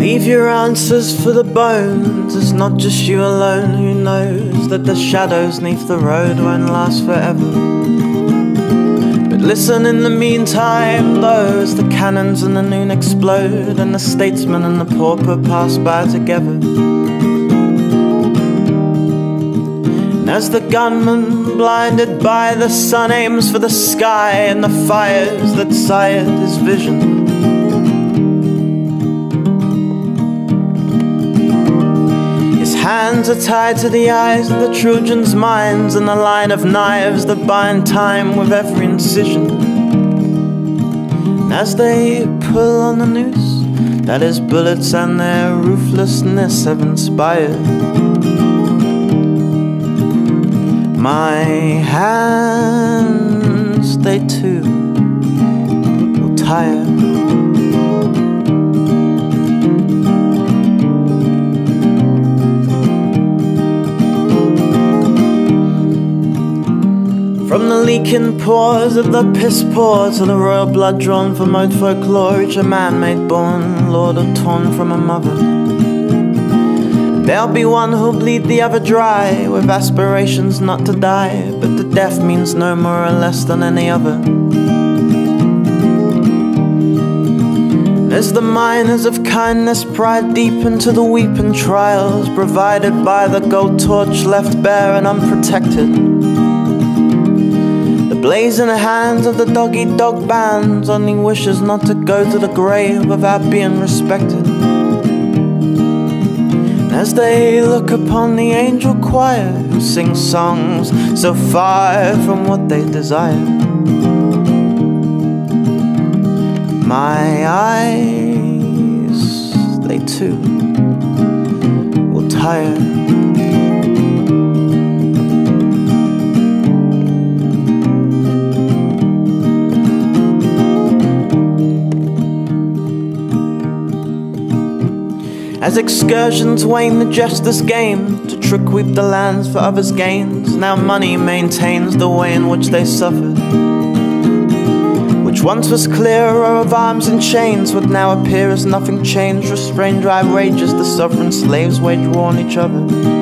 Leave your answers for the bones. It's not just you alone who knows that the shadows neath the road won't last forever. But listen in the meantime, though, as the cannons and the noon explode, and the statesman and the pauper pass by together. And as the gunman, blinded by the sun, aims for the sky and the fires that sired his vision, hands are tied to the eyes of the children's minds, and the line of knives that bind time with every incision. And as they pull on the noose that his bullets and their ruthlessness have inspired, my hands, they too will tire. From the leaking pores of the piss poor to the royal blood drawn from old folklore, each a man made born, lord or torn from a mother. There'll be one who'll bleed the other dry, with aspirations not to die, but the death means no more or less than any other. As the miners of kindness pry deep into the weeping trials, provided by the gold torch left bare and unprotected, blaze in the hands of the dog-eat-dog bands only wishes not to go to the grave without being respected. As they look upon the angel choir who sing songs so far from what they desire, my eyes, they too will tire. As excursions wane the jester's game, to trick-weep the lands for others' gains, now money maintains the way in which they suffered. Which once was clear, a row of arms and chains, would now appear as nothing changed, restrained outrageous the sovereign slaves wage war on each other.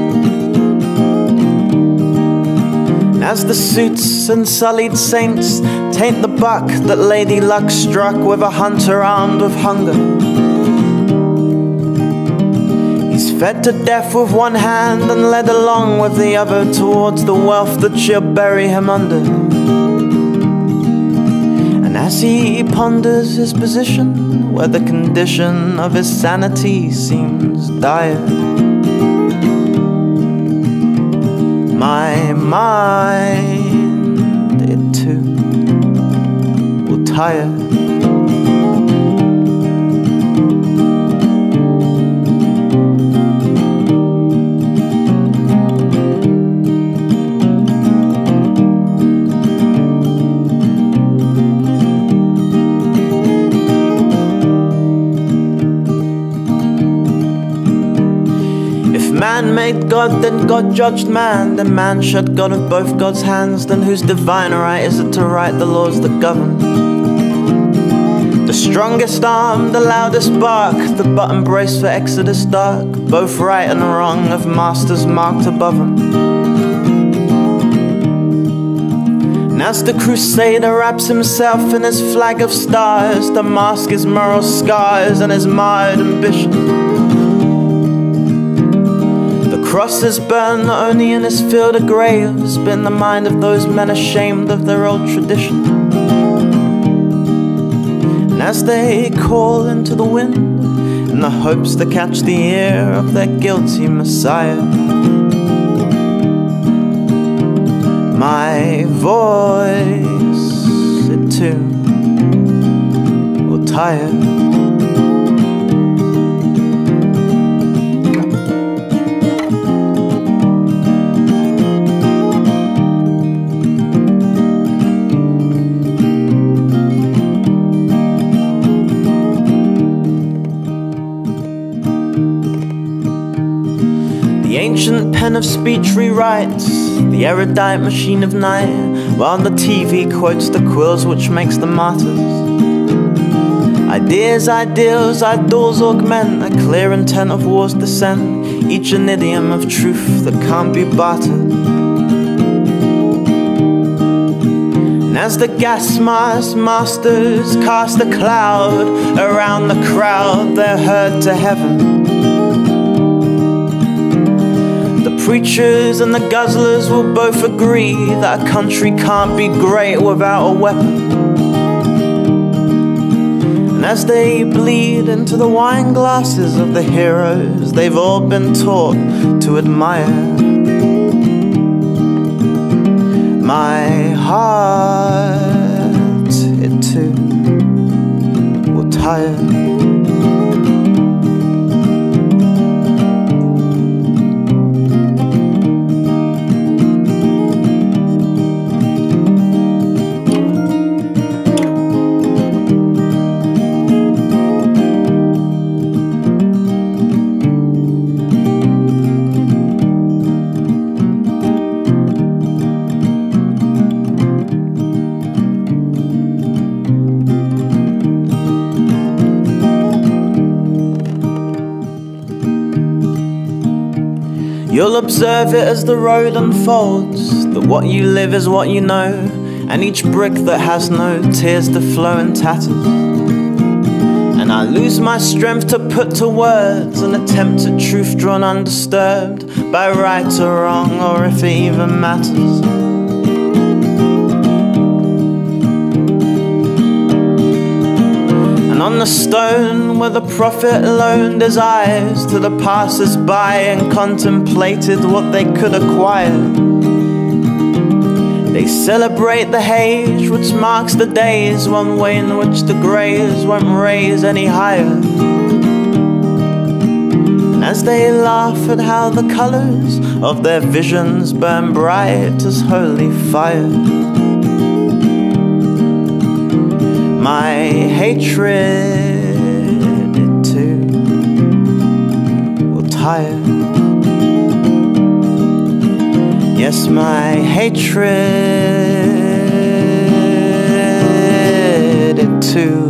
And as the suits and sullied saints taint the buck that Lady Luck struck with a hunter armed with hunger, fed to death with one hand and led along with the other towards the wealth that she'll bury him under. And as he ponders his position, where the condition of his sanity seems dire, my mind, it too will tire. Man made God, then God judged man. Then man shut God of both God's hands. Then whose divine right is it to write the laws that govern? The strongest arm, the loudest bark, the button brace for Exodus dark, both right and wrong of masters marked above them. And as the crusader wraps himself in his flag of stars to mask his moral scars and his marred ambition, cross is burned not only in his field of graves, but in the mind of those men ashamed of their old tradition. And as they call into the wind in the hopes to catch the ear of their guilty Messiah, my voice, it too will tire. The ancient pen of speech rewrites the erudite machine of night, while the TV quotes the quills which makes the martyrs. Ideas, ideals, idols augment, a clear intent of war's descent, each an idiom of truth that can't be bartered. And as the gas mask masters cast a cloud around the crowd, they're heard to heaven. The preachers and the guzzlers will both agree that a country can't be great without a weapon. And as they bleed into the wine glasses of the heroes they've all been taught to admire, my heart, it too, will tire. You'll observe it as the road unfolds, that what you live is what you know, and each brick that has no tears to flow in tatters. And I lose my strength to put to words an attempt at truth drawn undisturbed by right or wrong, or if it even matters. And on the stone where the prophet loaned his eyes to the passers-by and contemplated what they could acquire, they celebrate the Hajj, which marks the days, one way in which the greys won't raise any higher. And as they laugh at how the colours of their visions burn bright as holy fire, my hatred, it too, will tire. Yes, my hatred, it too